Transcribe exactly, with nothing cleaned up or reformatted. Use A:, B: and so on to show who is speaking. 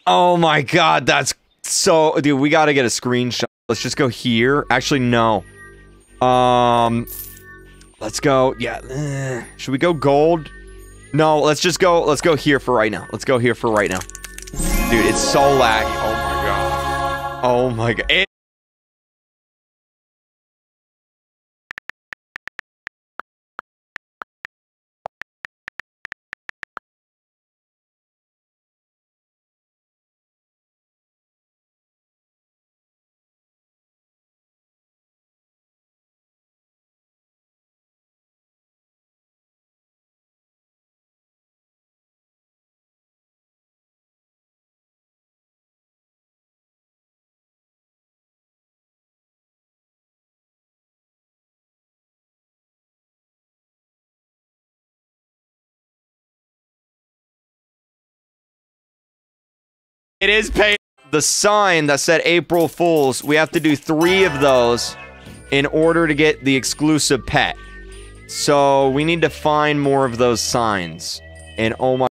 A: Oh my god, that's so... Dude, we gotta get a screenshot. Let's just go here. Actually, no. Um... Let's go... Yeah. eh, should we go gold? No, let's just go... Let's go here for right now. Let's go here for right now. Dude, it's so laggy. Oh my god. Oh my god. It It is pay the sign that said April Fools. We have to do three of those in order to get the exclusive pet. So we need to find more of those signs. And oh my